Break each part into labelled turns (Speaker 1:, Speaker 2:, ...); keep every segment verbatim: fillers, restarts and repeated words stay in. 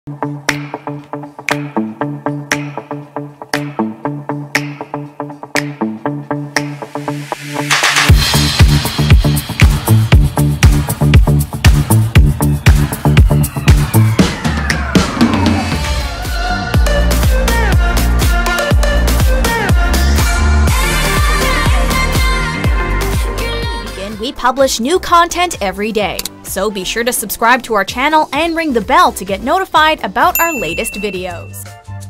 Speaker 1: We publish new content every day, so be sure to subscribe to our channel and ring the bell to get notified about our latest videos.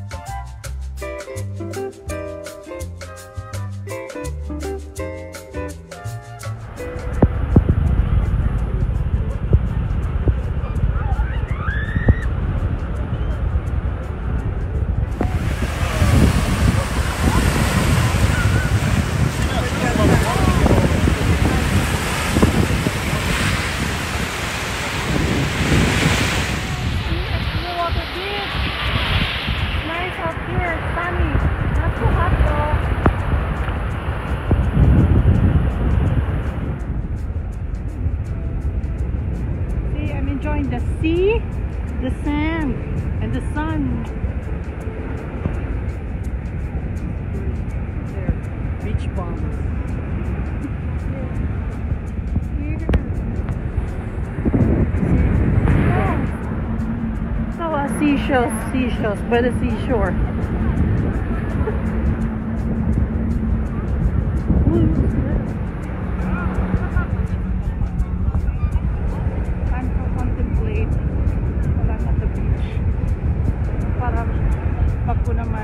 Speaker 2: Enjoying the sea, the sand, and the sun. There, beach bombs. So uh, seashells, seashells by the seashore. Pagko naman.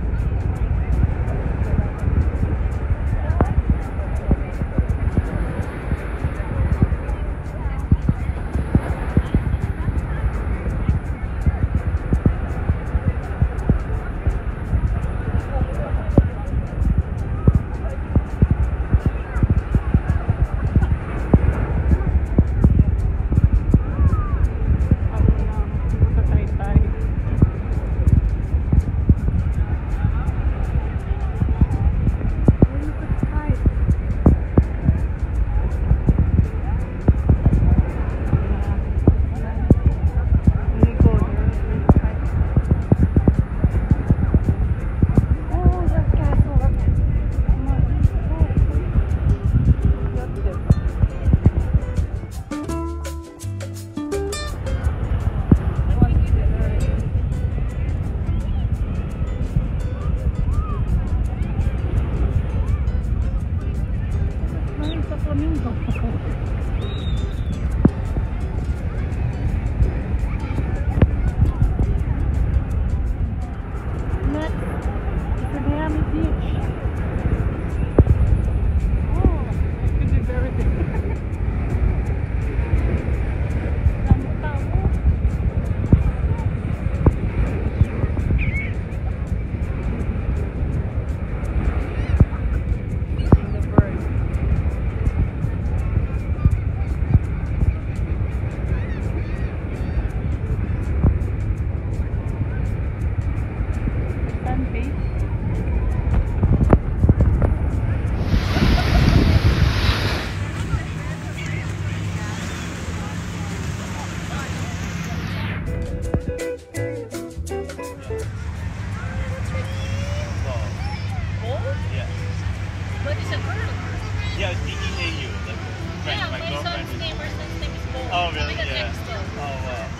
Speaker 3: Yeah, D E A U. Like, friend,
Speaker 4: Yeah,
Speaker 3: my
Speaker 4: my
Speaker 3: girlfriend.
Speaker 4: son's name, our son's name is Bo.
Speaker 3: Oh, really?
Speaker 4: Like a
Speaker 3: Yeah.
Speaker 4: next door.
Speaker 3: Oh, wow.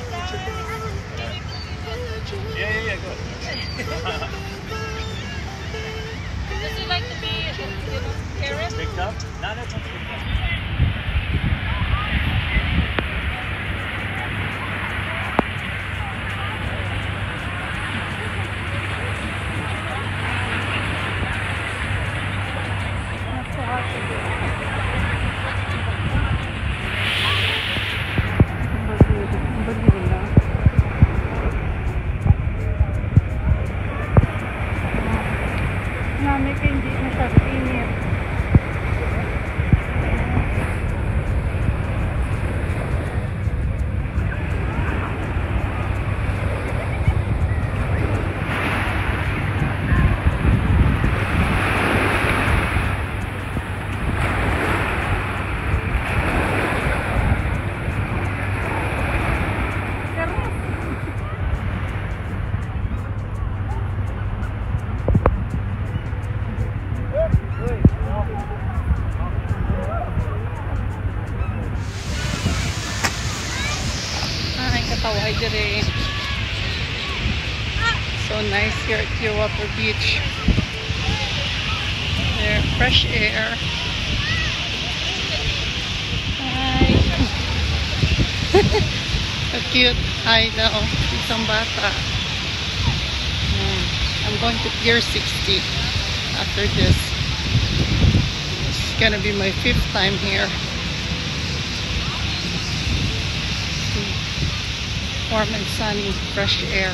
Speaker 3: Yeah, yeah, yeah, go ahead.
Speaker 4: Does he like to be, you know, carrot?
Speaker 3: Picked up? No, that's not picked up.
Speaker 2: Nami ka hindi masyadong init. day. So nice here at Clearwater Beach. There, fresh air. Hi. So cute. Hi daw. Isang bata. Hmm. I'm going to Pier sixty after this. This is gonna be my fifth time here. See. Warm and sunny, fresh air.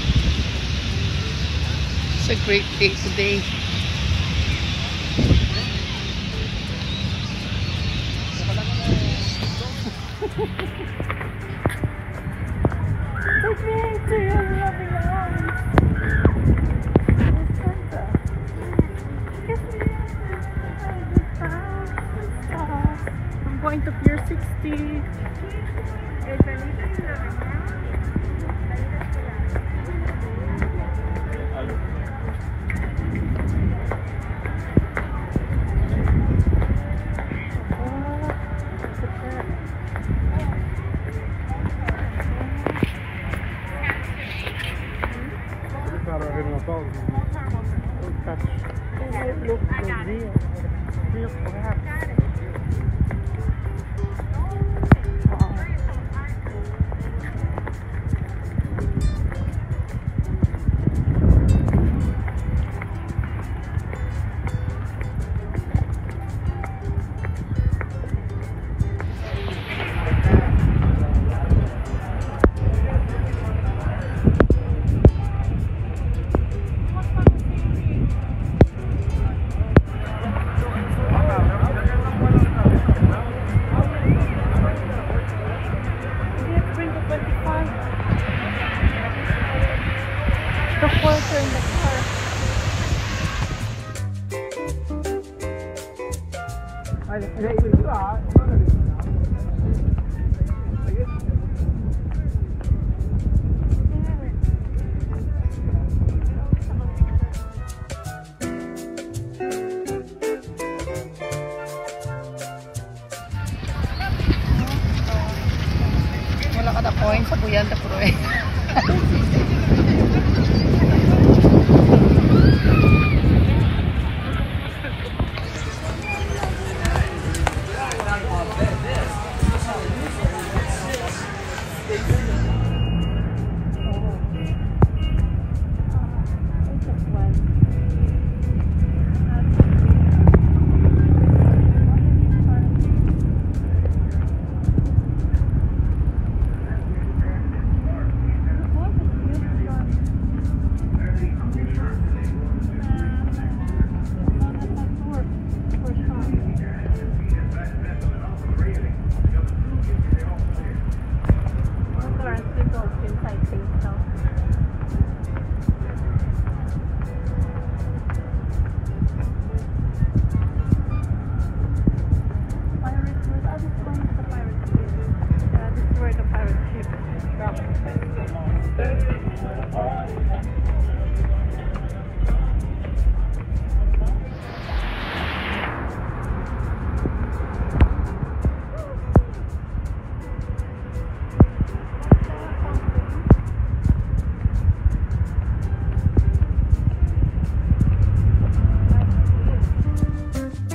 Speaker 2: It's a great day today. I'm going to Pier sixty. The porter in the car. Wala ka na coin sa buyan ta pro eh.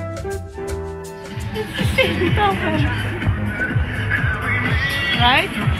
Speaker 2: Right?